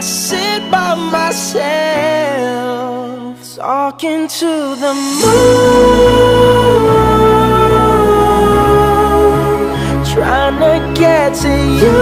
sit by myself, talking to the moon, trying to get to you.